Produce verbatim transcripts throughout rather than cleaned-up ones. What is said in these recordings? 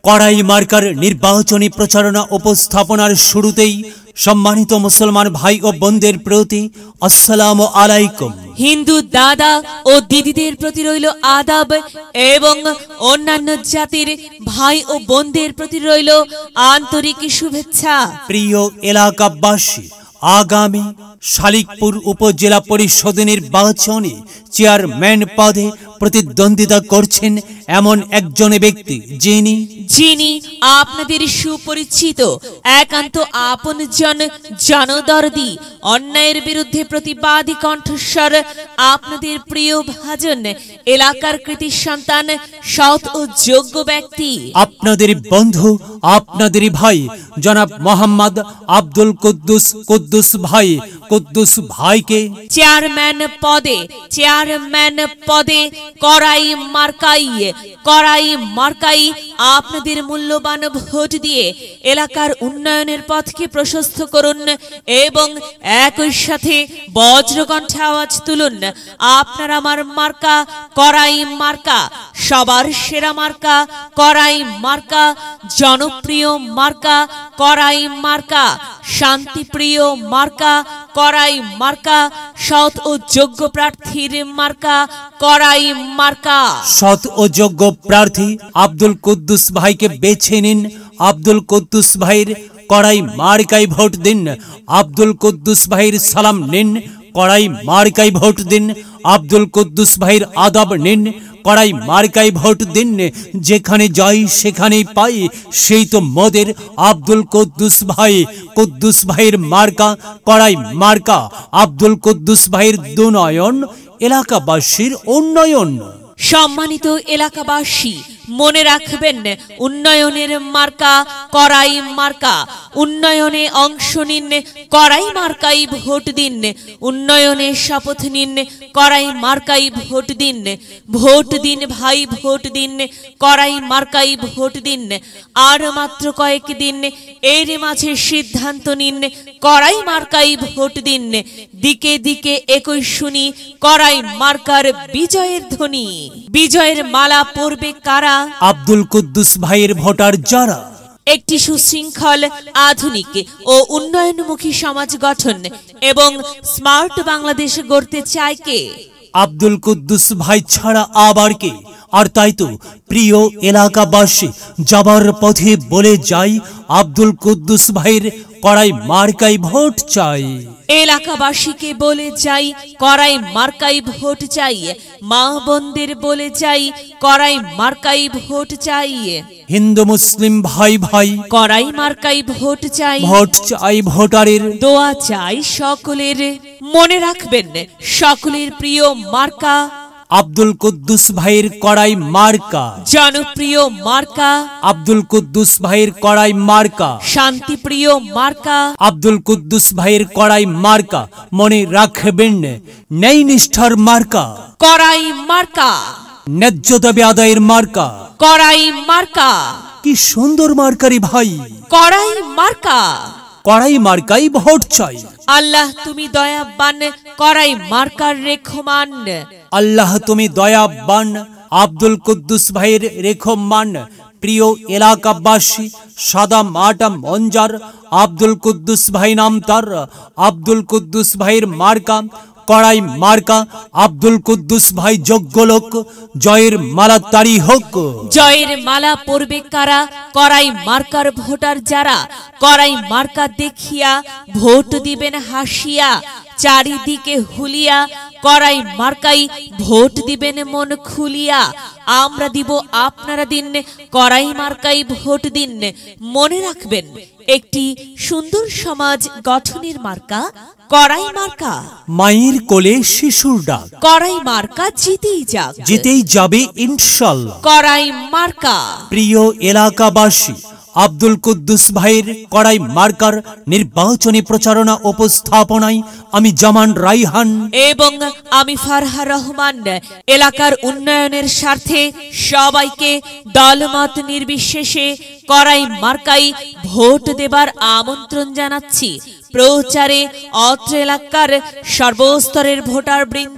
কড়াই মার্কার নির্বাচনী প্রচারণা উপস্থাপনার শুরুতেই সম্মানিত মুসলমান ভাই ও বোনদের প্রতি আসসালামু আলাইকুম। হিন্দু দাদা ও দিদিদের প্রতি রইল আদাব এবং অন্যান্য জাতির ভাই ও বোনদের প্রতি রইল আন্তরিক শুভেচ্ছা। প্রিয় এলাকাবাসী, আগামী শালিকপুর উপজেলা পরিষদ নির্বাচনে চেয়ারম্যান পদে প্রতিদ্বন্দ্বিতা করছেন এমন একজন ব্যক্তি যিনি যিনি আপনাদের সুপরিচিত, একান্ত আপনজন, জনদরদি, অন্যায়ের বিরুদ্ধে প্রতিবাদী কণ্ঠস্বর, আপনাদের প্রিয় ভাজন, এলাকার কৃতি সন্তান, সৎ ও যোগ্য ব্যক্তি, আপনাদের বন্ধু, আপনাদের ভাই জনাব মোহাম্মদ আব্দুল কুদ্দুস কুদ্দুস ভাই কুদ্দুস ভাইকে চেয়ারম্যান পদে চেয়ারম্যান পদে কড়াই মার্কাই কড়াই মার্কাই আপনাদের মূল্যবান ভোট দিয়ে এলাকার উন্নয়নের পথকে প্রশস্ত করুন এবং একই সাথে বজ্রকণ্ঠে আওয়াজ তুলুন, আপনার আমার মার্কা কড়াই মার্কা, সবার সেরা মার্কা কড়াই মার্কা, জনপ্রিয় মার্কা কড়াই মার্কা, শান্তিপ্রিয় মার্কা কড়াই মার্কা, সৎ ও যোগ্য প্রার্থীর মার্কা কড়াই মার্কা। সৎ ও যোগ্য প্রার্থী আব্দুল কুদ্দুস ভাইকে বেছে নিন। আব্দুল কুদ্দুস ভাইয়ের কড়াই মার্কায় ভোট দিন। আব্দুল কুদ্দুস ভাইয়ের সালাম নিন, কড়াই মার্কায় ভোট দিন। আব্দুল কুদ্দুস ভাইয়ের আদাব নিন, কড়াই মার্কায় ভোট দিন। যেখানে যাই সেখানেই পাই, সেই তো মোদের আব্দুল কুদ্দুস ভাই। কুদ্দুস ভাইয়ের মার্কা কড়াই মার্কা। আব্দুল কুদ্দুস ভাইয়ের দুনয়ন, এলাকাবাসীর উন্নয়ন। সম্মানিত এলাকাবাসী, মনে রাখবেন, উন্নয়নের মার্কা কড়াই মার্কা। উন্নয়নে অংশ নিন, কড়াই মার্কাই ভোট দিন। উন্নয়নে শপথ নিন, কড়াই মার্কাই ভোট দিন। ভোট দিন ভাই, ভোট দিন, কড়াই মার্কাই ভোট দিন। আর মাত্র কয়েক দিন, এর মাঝে সিদ্ধান্ত নিন, কড়াই মার্কাই ভোট দিন। দিকে দিকে একই শুনি কড়াই মার্কার বিজয়ের ধ্বনি। বিজয়ের মালা পরবে কারা? আব্দুল কুদ্দুস ভাইয়ের ভোটার যারা একটি সুশৃঙ্খল, আধুনিক ও উন্নয়নমুখী সমাজ গঠন এবং স্মার্ট বাংলাদেশ গড়তে চায় কে? আব্দুল কুদ্দুস ভাই ছাড়া আবার কে? আর তাই তো প্রিয় এলাকাবাসী, যাবার পথে বলে যাই, আব্দুল কুদ্দুস ভাইয়ের কড়াই মার্কাই ভোট চাই। এলাকাবাসীকে বলে যাই, কড়াই মার্কাই ভোট চাই। মা বোনদের বলে যাই, কড়াই মার্কাই ভোট চাই। হিন্দু মুসলিম ভাই ভাই, কড়াই মার্কাই ভোট চাই। ভোট চাই ভোটারের, দোয়া চাই সকলের। মনে রাখবেন, সকলের প্রিয় মার্কা আব্দুল কুদ্দুস ভাইয়ের কড়াই মার্কা। জনপ্রিয় মার্কা আব্দুল কুদ্দুস ভাইয়ের কড়াই মার্কা। শান্তিপ্রিয় মার্কা আব্দুল কুদ্দুস ভাইয়ের কড়াই মার্কা। মনে রাখবেন, ন্যায় নিষ্ঠার মার্কা কড়াই মার্কা। ন্যায্য দাবি আদায়ের মার্কা কড়াই মার্কা। কি সুন্দর মার্কারি ভাই, কড়াই মার্কা। কড়াই মার্কাই ভোট চাই। আল্লাহ তুমি দয়াবান, কড়াই মার্কার রেখমান। আল্লাহ তুমি দয়াবান, আব্দুল কুদ্দুস ভাইয়ের রেখমান। প্রিয় এলাকাবাসী, সাদা মাটা মঞ্জার আব্দুল কুদ্দুস ভাই নাম তার। আব্দুল কুদ্দুস ভাইয়ের মার্কা কড়াই মার্কা। আব্দুল কুদ্দুস ভাই যোগ্য লোক, জয়ের মালা তারি হোক। জয়ের মালা পরবে কারা? কড়াই মার্কার ভোটার যারা। কড়াই মার্কা দেখিয়া ভোট দিবেন হাসিয়া, চারিদিকে হুলিয়া। কড়াই মার্কাই ভোট দিবেন মন খুলিয়া। আমরা দিব, আপনারা দিন, কড়াই মার্কাই ভোট দিন। মনে রাখবেন, একটি সুন্দর সমাজ গঠনের মার্কা কড়াই মার্কা। মায়ের কোলে শিশুর ডাক, কড়াই মার্কা জিতেই যাক, জিতেই যাবে ইনশাল্লাহ। কড়াই মার্কা। প্রিয় এলাকাবাসী, আব্দুল কুদ্দুস ভাইয়ের কড়াই মার্কার নির্বাচনী প্রচারণা উপস্থাপনায় আমি জামান রাইহান এবং আমি ফারহা রহমান এলাকার উন্নয়নের স্বার্থে সবাইকে দলমত নির্বিশেষে কড়াই মার্কাই ভোট দেবার আমন্ত্রণ জানাচ্ছি। প্রচারে অত্র এলাকার সর্বস্তরের ভোটার বৃন্দ।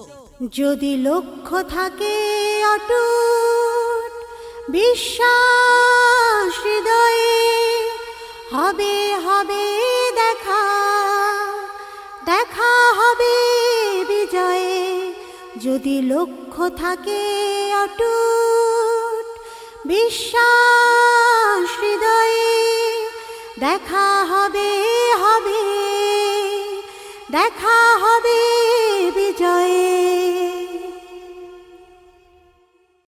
যদি লক্ষ্য থাকে অটুট বিশ্বাস দেখা হবে বিজয়ে, যদি লক্ষ্য থাকে অটুট বিশ্বাস হৃদয়ে। দেখা হবে হবে দেখা হবে বিজয়ে।